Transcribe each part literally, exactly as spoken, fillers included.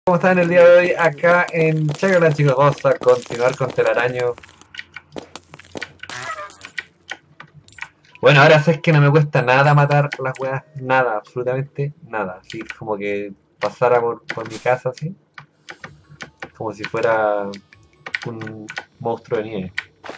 ¿Cómo están el día de hoy acá en Chacala, chicos? Vamos a continuar con Telaraño. Bueno, ahora sé que no me cuesta nada matar las weas, nada, absolutamente nada. Así como que pasara por, por mi casa así, como si fuera un monstruo de nieve.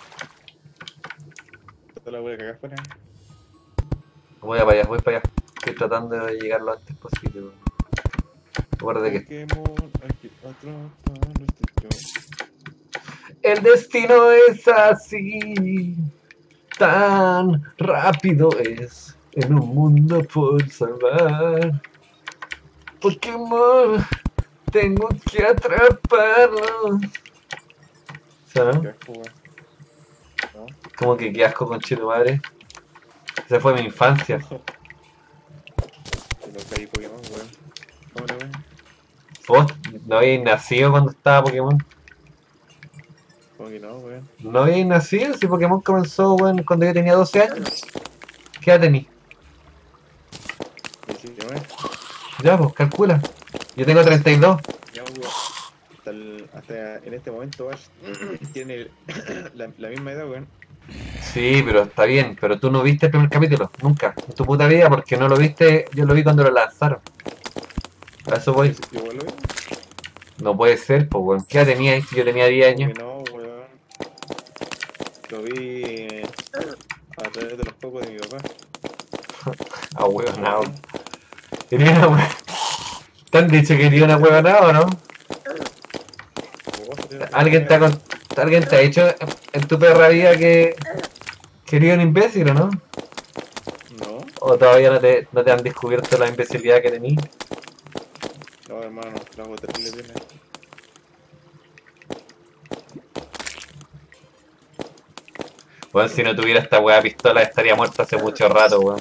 Toda la voy a cagar fuera. Voy para allá, voy para allá. Estoy tratando de llegar lo antes posible. Recuerda que Pokémon, aquí atrapalo estoy yo. el destino es así, tan rápido es, en un mundo por salvar. Pokémon, tengo que atraparlo. ¿Sabes? Qué asco, weón. ¿No? Como que qué asco con Chito madre. Esa fue mi infancia. Que no caí Pokémon, weón. ¿Cómo le weón? Vos no habéis nacido cuando estaba Pokémon. ¿Cómo que no, weón? No habéis nacido, si Pokémon comenzó bueno, cuando yo tenía doce años. ¿Qué edad tení? diecinueve. Ya, pues calcula. Yo tengo treinta y dos. Ya, weón. Hasta, el, hasta en este momento, Ash tiene el- la, la misma edad, weón. Sí, pero está bien. Pero tú no viste el primer capítulo. Nunca. En tu puta vida, porque no lo viste. Yo lo vi cuando lo lanzaron. A eso Yo, voy. sí- yo igual lo vi. No puede ser, pues, weón. ¿Qué edad tenía ahí si yo tenía diez ¿Cómo años? que no, weón? Lo vi eh, a través de los focos de mi papá. Ah, weón, ¿Cómo no. no? Tenía una weón. ¿Te han dicho que tenía una huevonada o no? Como vos tenés una ¿Alguien te ha, weá, con- ¿Alguien te ha dicho en tu perra vida que quería un imbécil o no? no, ¿O todavía no te, no te han descubierto la imbecilidad que tenías? no, hermano, lo hago terrible bien. Weón, si no tuviera esta weá pistola estaría muerto hace mucho rato, weón.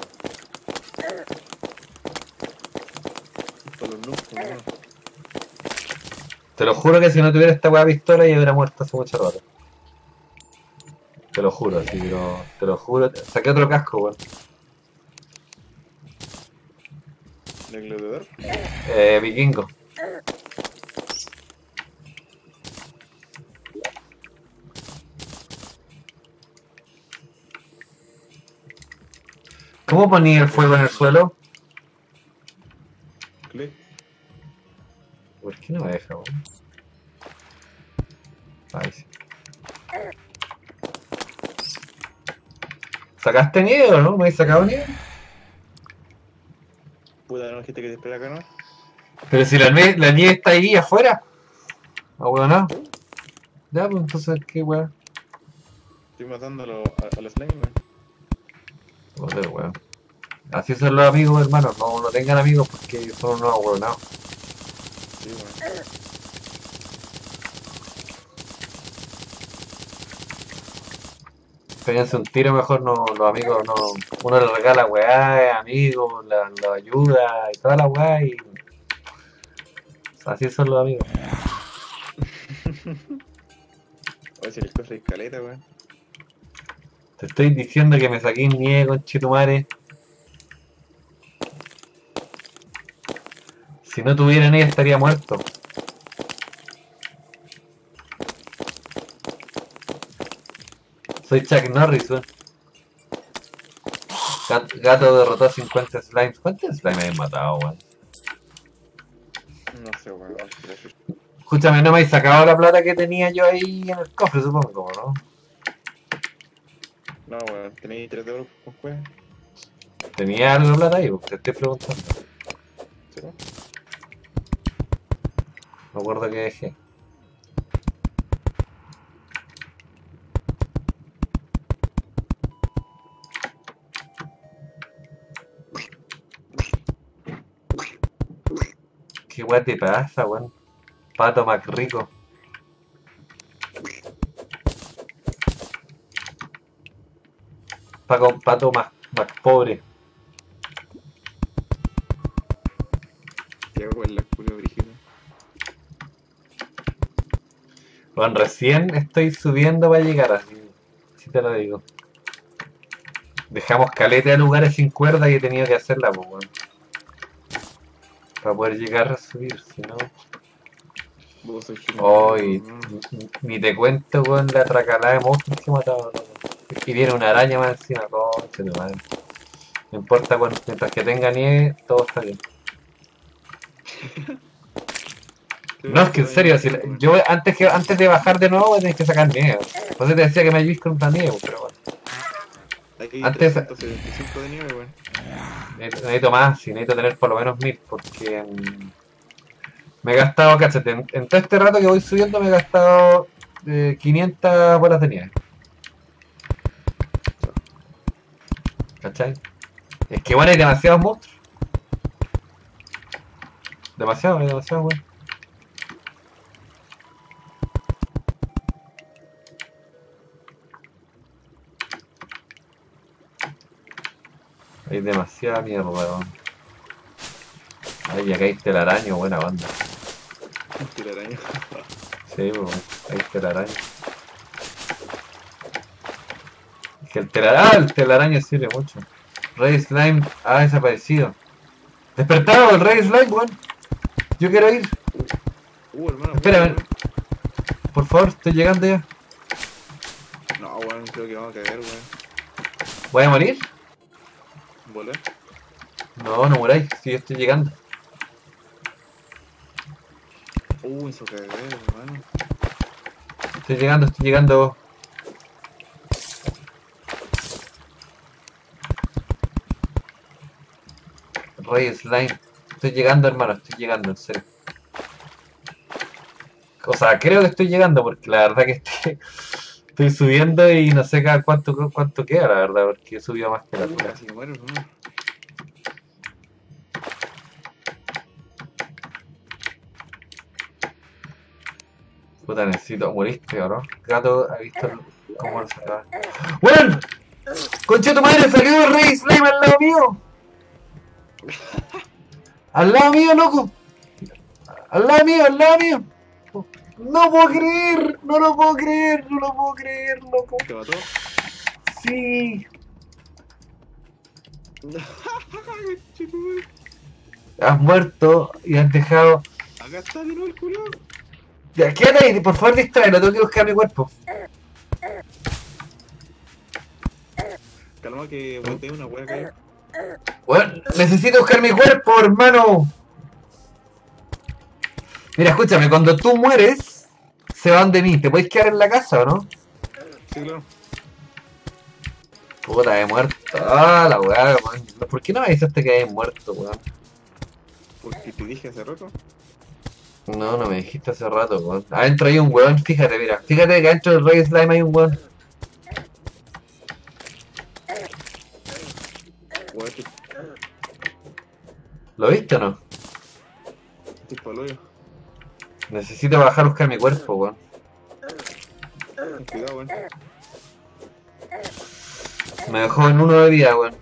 Para los noobs, hermano. Te lo juro que si no tuviera esta weá pistola yo hubiera muerto hace mucho rato. Te lo juro, así, pero te lo juro. Saqué otro casco, weón. ¿De gladiador? Eh, vikingo. ¿Cómo ponía el fuego en el suelo? Click. ¿Por qué no me deja, weón? Ahí sí. ¿Sacaste nieve o no? ¿Me has sacado nieve? Puta, no dijiste que te espera acá, ¿no? Pero si la, nie- la nieve está ahí afuera. Ah, weón, no. Ya, pues entonces, ¿qué weón? Estoy matando a, lo- a, a los slime, weón. Joder, weón. Así son los amigos, hermanos. No, no tengan amigos porque son unos ahueonados. Sí, weón. Péguense un tiro mejor, no, los amigos no. Uno les regala weá, amigos, la- los ayuda y toda la weá y. Así son los amigos. Oye, si el cofre es caleta, weón. Te estoy diciendo que me saqué nieve con Chitumare. Si no tuviera nieve estaría muerto. Soy Chuck Norris, weón. Gat- Gato derrotó a cincuenta slimes. ¿Cuántos slimes he matado, weón? No sé, weón. Gracias. Escúchame, no me habéis sacado la plata que tenía yo ahí en el cofre, supongo, ¿no? No, weón. Tenéis tres de oro con cueva. Tenía algo de plata ahí, porque te estoy preguntando. ¿Sí, no? Me acuerdo que dejé. ¿Qué weá te pasa, weón? Pato más rico. Paco, pato más, más pobre. ¿Qué hago en la culia brígida? Bueno, recién estoy subiendo para llegar así. Si te lo digo. Dejamos caleta de lugares sin cuerda y he tenido que hacerla, pues, weón. Para poder llegar a subir, si no. Vos sois genial, Hoy, weón. ni te cuento con la tracalada de monstruos que he matado, loco. Y viene una araña más encima, concha de madre. No importa cuánto, mientras que tenga nieve, todo está bien. Creo No, que es que en te serio, daño si el la- weón. yo antes que antes de bajar de nuevo tenés que sacar nieve. Por eso te decía que me ayudes con la nieve, pero bueno. Aquí Antes trescientos setenta y cinco de nieve, weón. necesito necesito más, sí, necesito tener por lo menos mil, porque mm, me he gastado, cáchate, en, en todo este rato que voy subiendo me he gastado eh, quinientas bolas de nieve, ¿cachai? Es que bueno, hay demasiados monstruos. Demasiado, hay demasiado, bueno. Hay demasiada mierda, weón. Ay, acá hay telaraño, buena banda. Telaraña. Sí, weón, hay telaraño. Es que el telaraño, ah, el telaraño sirve mucho. Rey Slime ha desaparecido. Despertado, el Rey Slime, weón. Yo quiero ir. Uh, hermano, Espérame, weón. por favor, estoy llegando ya. No, weón, creo que vamos a caer, weón. ¿Voy a morir? ¿Volver? No, no muráis, si yo estoy llegando. Uh, hizo caer, hermano. Estoy llegando, estoy llegando. Rey Slime. Estoy llegando, hermano, estoy llegando, en serio. O sea, creo que estoy llegando porque la verdad que estoy, estoy subiendo y no sé cada cuánto, cuánto queda, la verdad, porque he subido más que la Uh, tula. casi me muero, hermano. Puta, necesito, moriste, ¿o no? Gato ha visto cómo lo sacaba. ¡Bueno! ¡Concha tu madre! ¡Salió el Rey Slime al lado mío! ¡Al lado mío, loco! ¡Al lado mío, al lado mío! ¡No puedo creer! ¡No lo puedo creer! ¡No lo puedo creer, loco! ¿Te mató? ¡Sí! Chico, Has muerto y has dejado... acá está de nuevo el culo. Ya, quédate ahí, por favor distráelo, tengo que buscar mi cuerpo. Calma que boté una wea acá. Bueno, necesito buscar mi cuerpo, hermano. Mira, escúchame, cuando tú mueres, se van de mí. ¿Te puedes quedar en la casa o no? Sí, claro. Puta, he muerto. Ah, la weá, man. ¿Por qué no me avisaste que habías muerto, weón? Porque te dije hace rato. No, no me dijiste hace rato, weón. Adentro hay un weón, fíjate, mira. Fíjate que adentro del Rey Slime hay un weón. Wea, estoy, ¿Lo viste o no? estoy pa'l hoyo. Necesito bajar a buscar mi cuerpo, weón. Cuidado, weón. Me dejó en uno de vida, weón.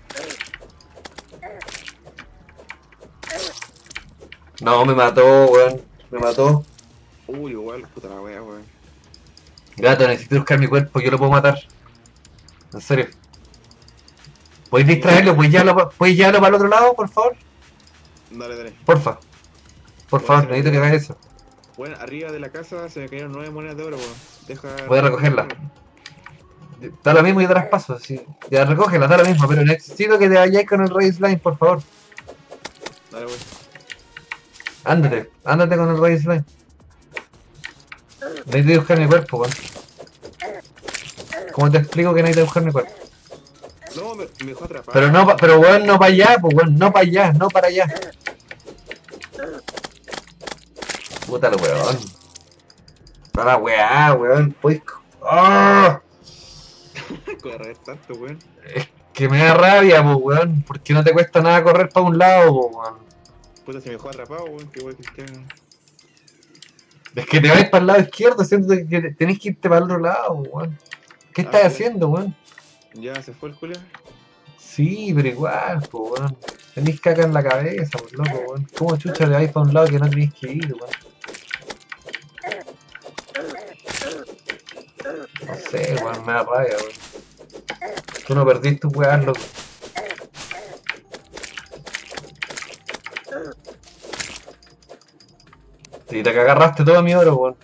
No, me mató, weón. Me mató. Uy, igual, puta la wea, weón. Gato, necesito buscar mi cuerpo, yo lo puedo matar. En serio. ¿Puedes distraerlo? ¿Puedes llevarlo, ¿puedes llevarlo para el otro lado, por favor? Dale, dale. Porfa. Por favor, necesito que hagas eso. Bueno, arriba de la casa se me cayeron nueve monedas de oro, weón. Deja. Voy a recogerla. Da lo mismo y te las paso, sí. Ya recógela, da lo mismo, pero necesito que te vayáis con el Rey Slime, por favor. Dale, weón. Ándate, ándate con el Rey Slime. Necesito buscar mi cuerpo, weón. ¿Cómo te explico que necesito buscar mi cuerpo? No, me, me dejó atrapado. Pero no, pa- pero weón, no para allá, pues weón, no para allá, no para allá. Puta el weón. Para la weá, weón, pues. ¡Ah! Correr tanto, weón. Que me da rabia, pues weón, porque no te cuesta nada correr para un lado, pues weón. Puta, se me dejó atrapado, weón. Qué weón, Cristian. Es que te vais para el lado izquierdo, siento que tenés que irte para el otro lado, weón. ¿Qué Ah, estás ya. haciendo, weón? Ya se fue el Julio. Sí, pero igual, pues weón. Tenés caca en la cabeza, pues loco, weón. ¿Cómo chucha te vais para un lado que no tenés que ir, weón? No sé, weón, me da rabia, weón. Tú no perdiste tu weón, loco. Y te agarraste todo mi oro, weón.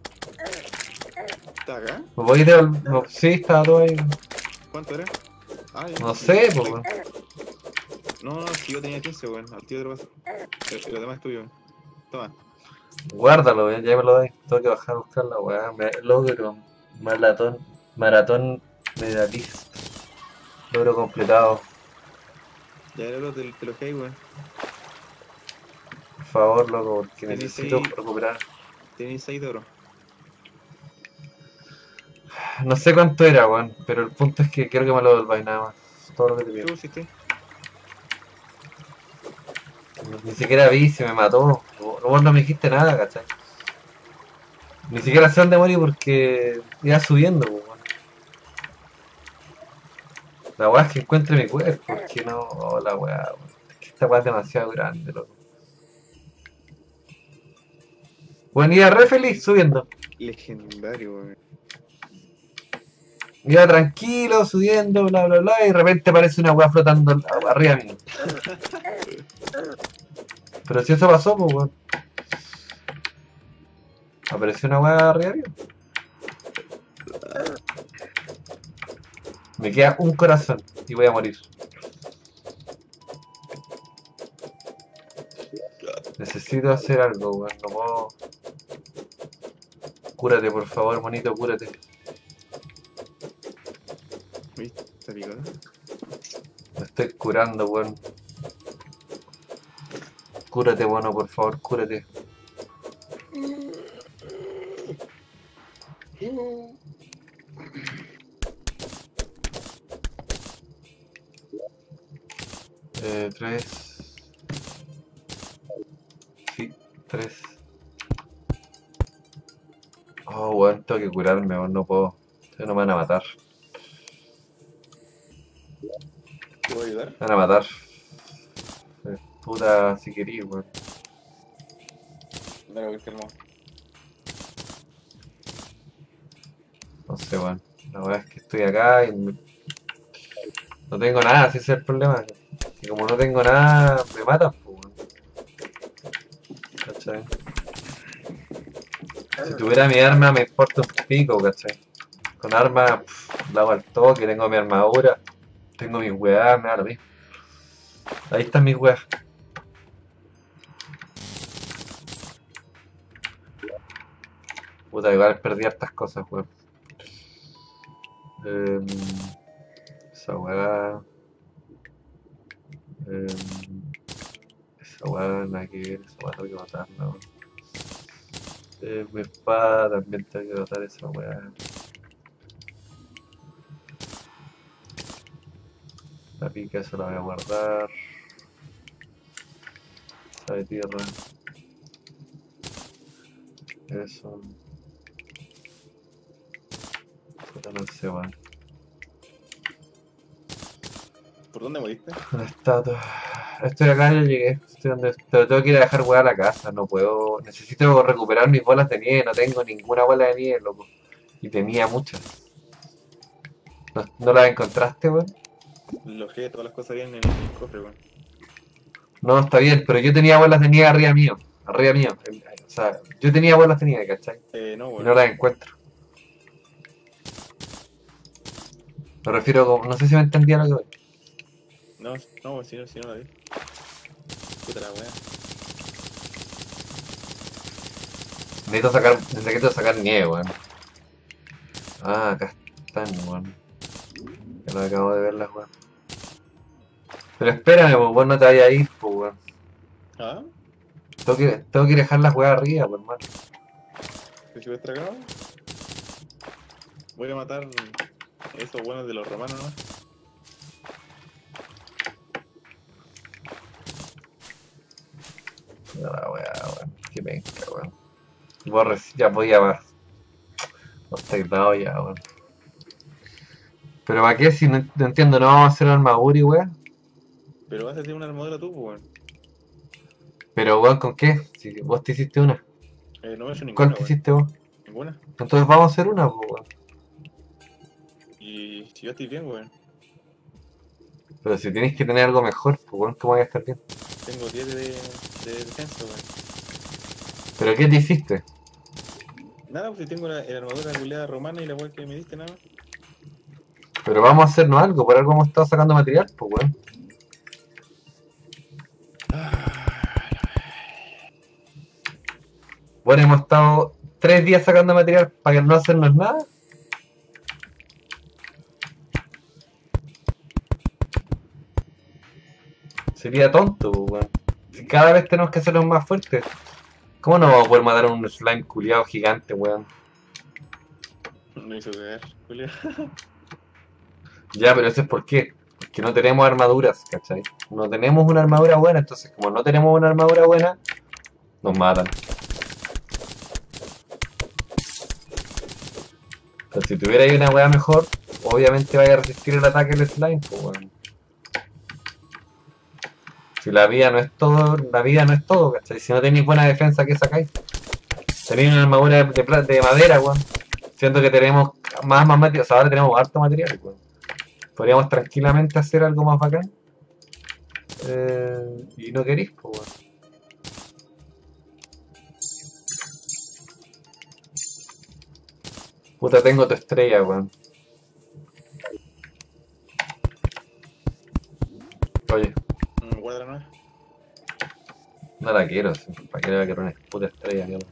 ¿Está acá? ¿Me podéis devolver? No, sí, estaba todo ahí. ¿Cuánto era? Ah, ya. No sé, pues, weón. No, no, si yo tenía quince, weón. Al tío te lo paso. El- Lo demás es tuyo, weón. Toma. Guárdalo, weón, ya me lo dais. Tengo que bajar a buscar la weá. Me- Logro. Maratón. Maratón medalista. Logro completado. Ya era lo te, te lo dejé, weón. Por favor, loco, porque Tenéis necesito seis, recuperar. tenéis seis de oro. No sé cuánto era, weón, pero el punto es que quiero que me lo devolváis nada más. Todo lo que te ¿Qué pido. pusiste? Ni siquiera vi si me mató. Vos no me dijiste nada, ¿cachai? Ni siquiera sé dónde morí porque iba subiendo, pues, weón. La weá es que encuentre mi cuerpo, porque no. Oh, la weá, weón. Es que esta weá es demasiado grande, loco. Bueno, iba re feliz subiendo. Legendario, weón. Iba tranquilo, subiendo, bla bla bla, y de repente aparece una weá flotando al- arriba mío. Pero si eso pasó, pues weón. Apareció una weá arriba mío. Me queda un corazón y voy a morir. Necesito hacer algo, weón. No puedo. Cúrate, por favor, monito, cúrate. ¿Viste? ¿Está picada? Me estoy curando, weón. Cúrate, bueno, por favor, cúrate. Eh, tres. Sí, tres. Oh, weón, tengo que curarme, weón, no puedo. Ustedes no me van a matar. ¿Te puedo ayudar? Me van a matar. Eh, Puta, si querís, weón. Dale, voy calmado. No sé, weón. La verdad es que estoy acá y me- no tengo nada, ese es el problema. Y como no tengo nada, me matan, pues, weón. ¿Cachai? Si tuviera mi arma, me importa un pico, ¿cachai? Con arma, pff, la hago al toque, tengo mi armadura, tengo mis weas, me da lo mismo. Ahí están mis weas. Puta, igual perdí hartas cosas, weón. Em, esa wea. em, esa wea, nada que ver, esa wea tengo que matarla, weón. Eh, mi espada también tengo que matar esa wea. La pica, eso la voy a guardar. Esa de tierra. Eso. Puta, no sé, weón. ¿Por dónde moriste? Una estatua. Estoy acá, ya llegué. Estoy donde. Pero tengo que ir a dejar weá a la casa. No puedo. Necesito recuperar mis bolas de nieve. No tengo ninguna bola de nieve, loco. Y tenía muchas. ¿No, no las encontraste, weón? Lojé todas las cosas bien en el cofre, weón. No, está bien, pero yo tenía bolas de nieve arriba mío. Arriba mío. El- O sea, yo tenía bolas de nieve, ¿cachai? Eh, no, Y no weón. las encuentro. Me refiero como. No sé si me entendía lo que voy. No, no, weón, si no, si no la vi. Puta la weá. Necesito sacar. Necesito sacar nieve, weón. Ah, acá están, weón. Que no acabo de verlas, weón. Pero espérame, pues, weón, no te vayas a ir, pues, weón. ¿Ah? Tengo que, tengo que dejar las weas arriba, pues, hermano. ¿Te si tragado? Voy a matar esos buenos de los romanos, ¿no? No, la wea, weón. Qué penca, weón. Borres, ya podía más. No estáis dado ya, weón. Pero ¿para qué? Si no, no entiendo, no vamos a hacer armadura y weón. Pero vas a hacer una armadura tú, pues, weón. Pero weón, ¿con qué? Si vos te hiciste una. Eh, no me he hecho ¿Cuál ninguna, te weón. hiciste vos? Ninguna. Entonces vamos a hacer una, pues, weón. Y si yo estoy bien, weón. Pero si tenéis que tener algo mejor, pues weón, ¿cómo voy a estar bien? Tengo diez de, de defensa, weón. ¿Pero qué te hiciste? Nada, pues si tengo la, la armadura culeada romana y la weá que me diste nada más. Pero vamos a hacernos algo, por algo hemos estado sacando material, pues weón. Bueno, hemos estado tres días sacando material para no hacernos nada. Sería tonto, pues, weón. Si cada vez tenemos que hacernos más fuertes. ¿Cómo no vamos a poder matar a un slime culiado gigante, weón? Me hizo cagar, culiao. Ya, pero eso es por qué. Porque no tenemos armaduras, ¿cachai? No tenemos una armadura buena, entonces como no tenemos una armadura buena, nos matan. Pero si tuvierais una weá mejor, obviamente vaya a resistir el ataque del slime, pues weón. Si la vida no es todo, la vida no es todo, ¿cachai? Si no tenéis buena defensa, ¿qué sacáis? Tenéis una armadura de, pla- de madera, weón. Siento que tenemos más, más material, o sea, ahora tenemos harto material, weón. Podríamos tranquilamente hacer algo más bacán. Eh, y no queréis, pues weón. Puta, tengo tu estrella, weón. Oye, Mm, Guarda no es. no la quiero, sí. ¿Para qué la quiero una puta estrella, mierda?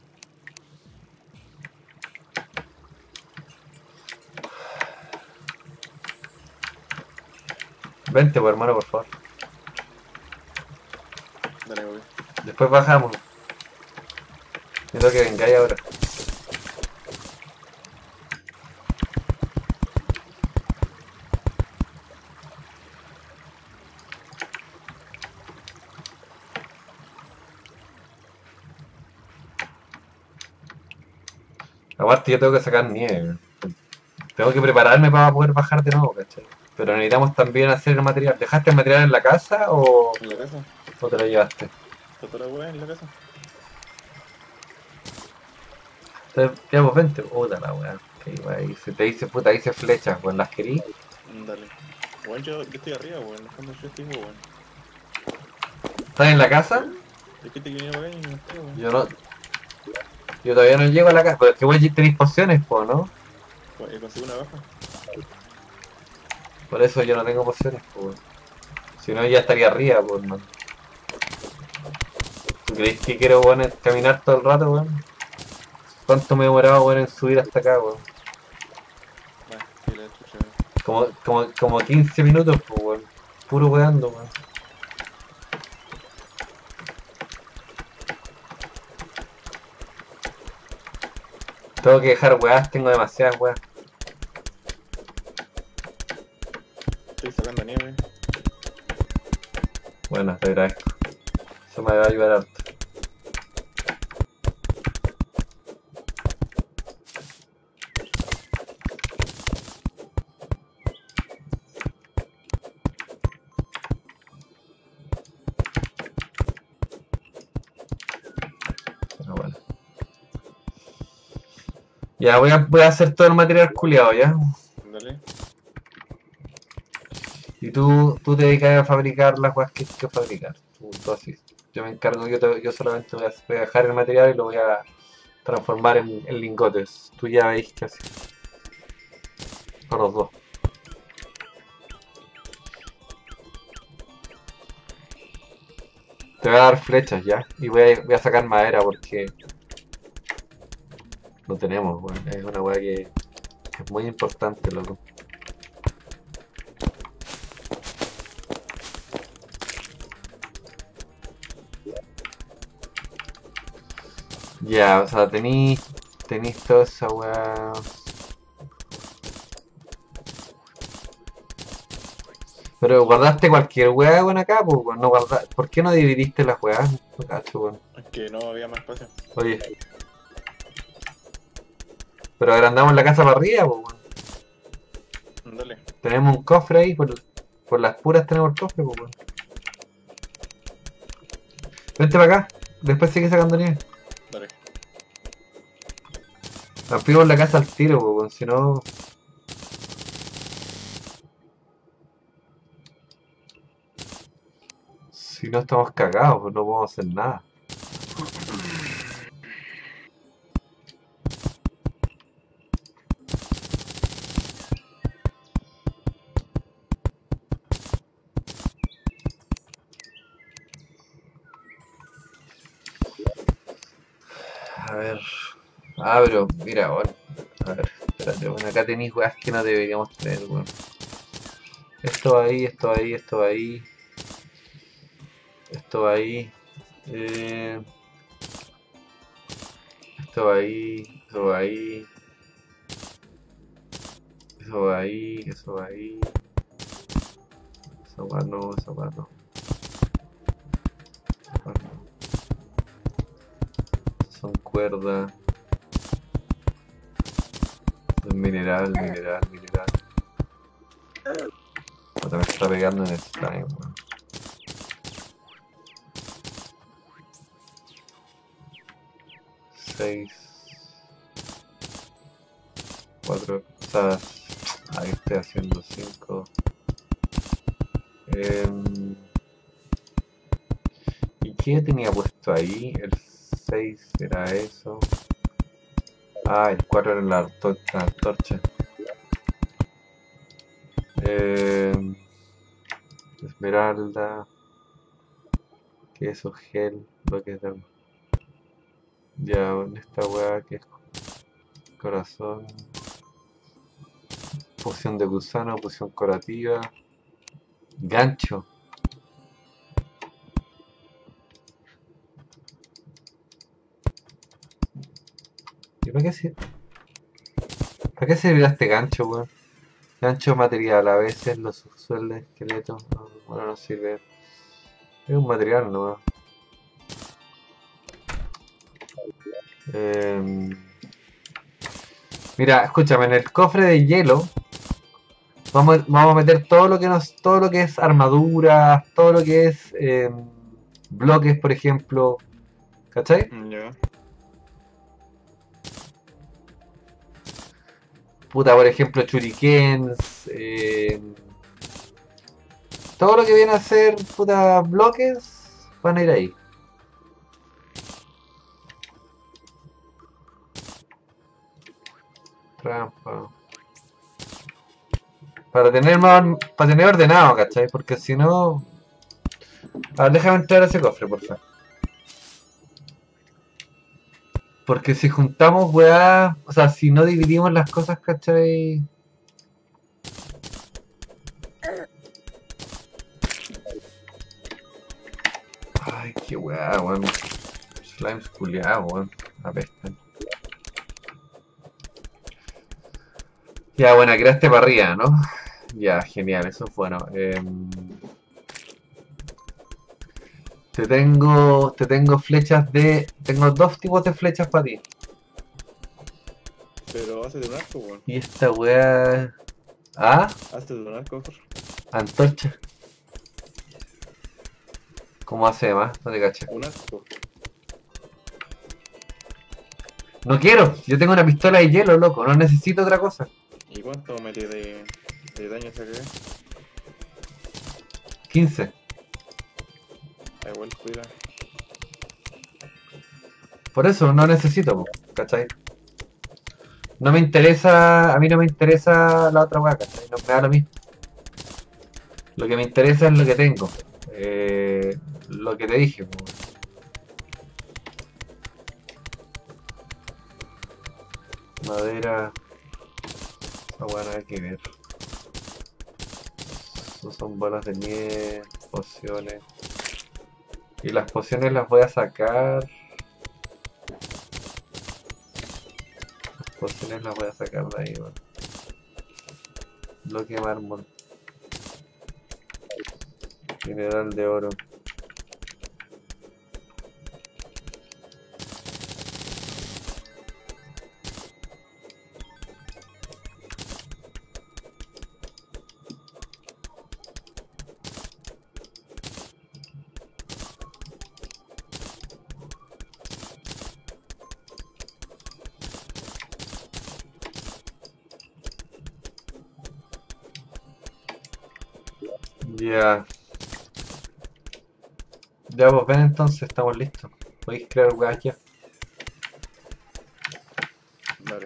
Vente, pues hermano, por favor. Dale, güey. Después bajamos. Quiero que vengáis ahora. Aparte, yo tengo que sacar nieve, weón. Tengo que prepararme para poder bajar de nuevo, ¿cachai? Pero necesitamos también hacer el material. ¿Dejaste el material en la casa o, ¿En la casa? o te lo llevaste? ¿Está toda la weá en la casa? Entonces, ya pues vente. Puta la weá. Que weá, hice- te hice puta, hice flechas, weón, las querí. Mm, Dale. Bueno, yo, yo estoy arriba, weón. En el fondo yo estoy, weón. ¿Estás en la casa? Es que te quería para acá y no estoy, weón. Yo no. Yo todavía no llego a la casa. Pero es que weón, tenéis pociones, po, ¿no? Pues, eh, conseguí una baja. Por eso yo no tengo pociones, po, weón. Si no, ya estaría arriba, pues, man. ¿Tú crees que quiero, weón, es caminar todo el rato, weón? ¿Cuánto me he demorado, weón, en subir hasta acá, weón? Va, sí, la chucha, weón. Como, como, como quince minutos, pues, weón. Puro weando, weón. Tengo que dejar weas, tengo demasiadas weas. Estoy sacando nieve. Bueno, te agradezco. Eso me va a ayudar harto. Pero bueno. Ya, voy a, voy a hacer todo el material culiado, ¿ya? Dale. Y tú, tú te dedicas a fabricar las weas que hay que fabricar. Tú, tú así. Yo me encargo, yo, te- yo solamente voy a, voy a dejar el material y lo voy a transformar en, en lingotes. Tú ya veis que así. Para los dos. Te voy a dar flechas ya. Y voy a, voy a sacar madera porque no tenemos, weón. Es una wea que, que es muy importante, loco. Ya, o sea, tenéis tenéis toda esa weá. Pero guardaste cualquier weá, weón, acá, pues, weón, no guarda... ¿Por qué no dividiste las weas? No cacho, weón. Es que no había más espacio. Oye, pero agrandamos la casa para arriba, pues, weón. Dale. Tenemos un cofre ahí, por, por las puras tenemos el cofre, pues, weón. Vente para acá, después sigue sacando nieve. Dale. Ampliamos la casa al tiro, pues, weón, si no... Si no estamos cagados, pues no podemos hacer nada. ver. Ah, pero mira, bueno. A ver, espérate, bueno, acá tenéis weas que no deberíamos tener, weón. Esto va ahí, esto va ahí, esto va ahí. Esto va ahí. Eh, esto va ahí, eso va ahí. Eso va ahí, eso va ahí. Esa wea no, esa wea no. Esa wea no. Son cuerdas. Es mineral, mineral, mineral. Puta, me está pegando en el slime, weón. Seis. Cuatro cosas. Ahí estoy haciendo cinco. Em, ¿Y qué tenía puesto ahí? El seis era eso. Ah, el cuatro era la antor- la antorcha. Em, Esmeralda. ¿Qué es eso? Gel. Lo que es de... Ya, en esta weá que es corazón. Poción de gusano, poción curativa. Gancho. ¿Y para qué, sir- para qué servirá este gancho, weón? Gancho material, a veces los suele esqueleto. No, bueno, no sirve. Es un material nomás. Em, Mira, escúchame, en el cofre de hielo vamos, vamos a meter todo lo que nos, todo lo que es armaduras, todo lo que es em, bloques, por ejemplo. ¿Cachai? Ya. Puta, por ejemplo, shurikens. em, todo lo que viene a ser puta bloques van a ir ahí. Trampa. Para tener más, para tener ordenado, ¿cachai? Porque si no. A ver, déjame entrar a ese cofre, por favor. Porque si juntamos weá, o sea, si no dividimos las cosas, ¿cachai? Ay, qué weá, weón. Slimes culiados, weón. Apestan. Ya, bueno, creaste para arriba, ¿no? Ya, genial, eso es bueno. Em, te tengo. Te tengo flechas de. Tengo dos tipos de flechas para ti. Pero hace de un arco, weón. Y esta weá. Ah, Hace de un arco, por antorcha. ¿Cómo hace más? No te caché. un arco. No quiero, yo tengo una pistola de hielo, loco, no necesito otra cosa. ¿Y cuánto metí de, de daño esa que? quince. Ah, igual, cuida. Por eso no necesito, po, ¿cachai? No me interesa, a mí no me interesa la otra weá, ¿cachai? No me da lo mismo. Lo que me interesa es lo que tengo. Eh, lo que te dije, po. Madera. Esa weá nada que ver. No son bolas de nieve, pociones. Y las pociones las voy a sacar. Las pociones las voy a sacar de ahí, weón. Bloque mármol. Mineral de oro. Ya. Ya, pues ven entonces, estamos listos. Podéis crear weas ya. Vale.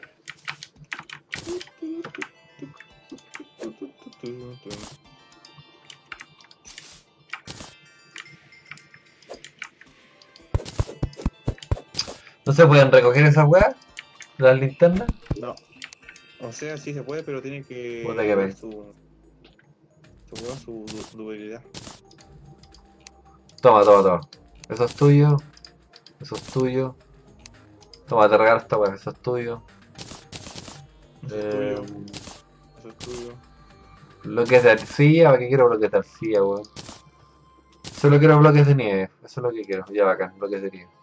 No ¿No se pueden recoger esas weas? ¿Las linternas? No. O sea, sí se puede, pero tiene que Puta que ver pena. su, su, weón, su du- durabilidad. Toma, toma, toma. Eso es tuyo. Eso es tuyo. Toma, te regalo esta wea. Eso es tuyo. Eso es Eh, tuyo, eso es tuyo. bloques de arcilla. ¿Para qué quiero bloques de arcilla, weón? Solo quiero bloques de nieve. Eso es lo que quiero. Ya bacán, bloques de nieve.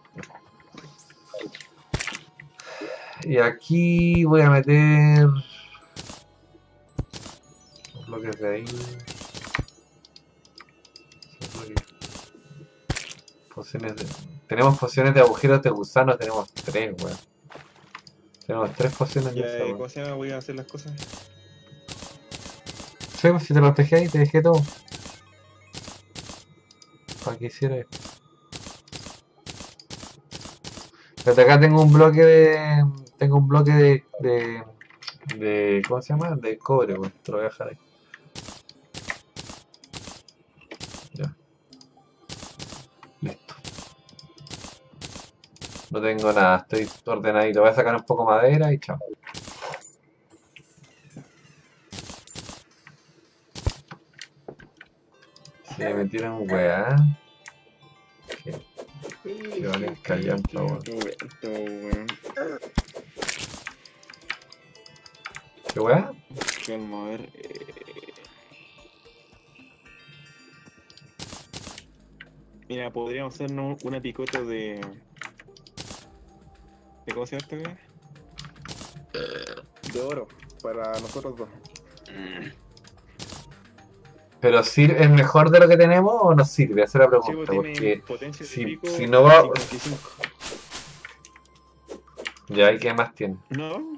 Y aquí voy a meter los bloques de ahí. Esos bloques. Pociones de... Tenemos pociones de agujeros de gusano. Tenemos tres, weón. Tenemos tres pociones de Ya, esa, eh, weón. ¿cómo se llama? Voy a hacer las cosas. Sí, pues si te los dejé ahí, te dejé todo. Para que hiciera. Pero acá tengo un bloque de. Tengo un bloque de. de, de ¿cómo se llama? De cobre, weón. Te lo voy a dejar ahí. Ya. Listo. No tengo nada, estoy ordenadito. Voy a sacar un poco de madera y chao. Si me metieron weá. Que, que valen callampa, weón. ¿Qué weá? Calma, a ver. Eh... Mira, podríamos hacernos una picota de. ¿De cómo se llama esta weá? De oro, para nosotros dos. Pero sirve, ¿es mejor de lo que tenemos o no sirve? Esa es la Sí, pues pregunta, tiene porque potencia de si, pico si no va. cincuenta y cinco. Ya, ¿y qué más tiene? ¿No?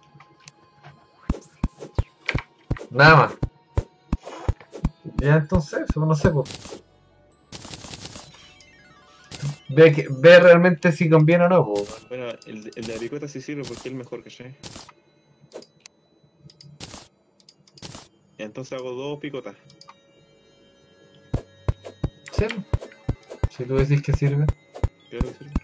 Nada más. Ya entonces, eso no sé, pues. Ve, que, ve realmente si conviene o no, pues. Bueno, el, de- el de la picota sí sirve porque es el mejor, ¿cachai? Entonces hago dos picotas. Sí. Si tú decís que sirve. Creo que sirve.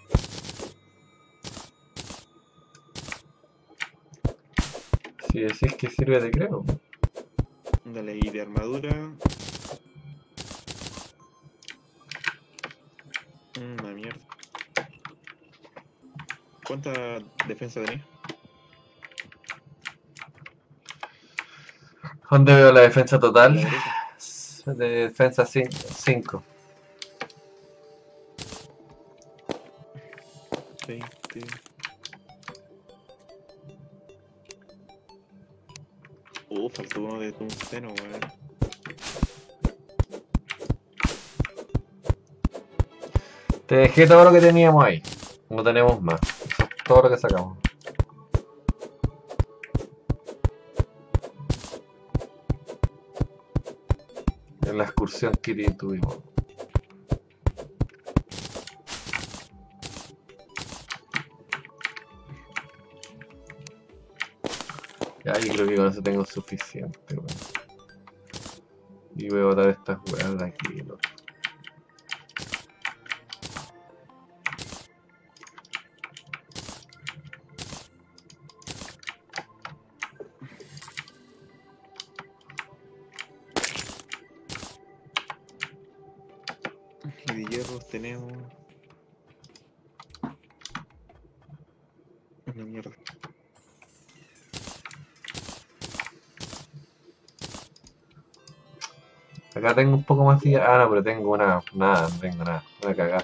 Si decís que sirve, te creo. Dale, y de armadura. Mm, Una mierda. ¿Cuánta defensa tenés? ¿Dónde veo la defensa A total? la derecha. De defensa cinco. veinte. Uh, faltó uno de tungsteno, weón. Te dejé todo lo que teníamos ahí. No tenemos más. Eso es todo lo que sacamos. En la excursión que tuvimos. Ya, yo creo que con eso tengo suficiente, weón. Y voy a botar estas weas de aquí, loco. Y de hierros tenemos. Una mierda. Acá tengo un poco más de... Ah, no, pero tengo una... Nada, no tengo nada. Voy a cagar.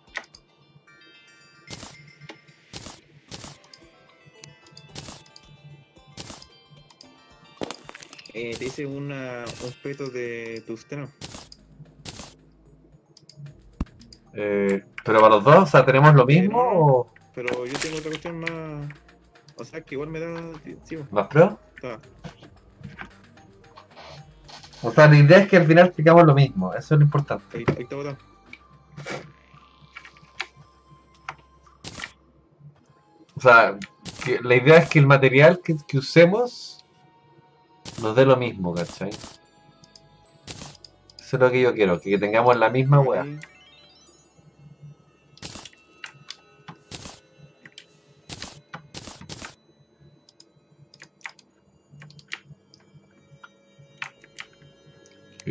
Eh, te hice una, un peto de tungsteno. Eh, pero para los dos, o sea, ¿tenemos lo mismo Eh, no, no. o Pero yo tengo otra cuestión más. O sea, que igual me da. Sí, po, más pro? está. O sea, la idea es que al final tengamos lo mismo. Eso es lo importante. Ahí, ahí está botado. O sea, que la idea es que el material que, que usemos nos dé lo mismo, ¿cachai? Eso es lo que yo quiero, que tengamos la misma weá. Ahí.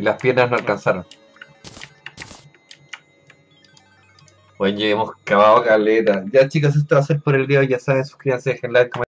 Y las piernas no alcanzaron. Bueno, ya hemos acabado caleta. Ya chicos, esto va a ser por el día. Ya saben, suscríbanse, dejen like, comenten.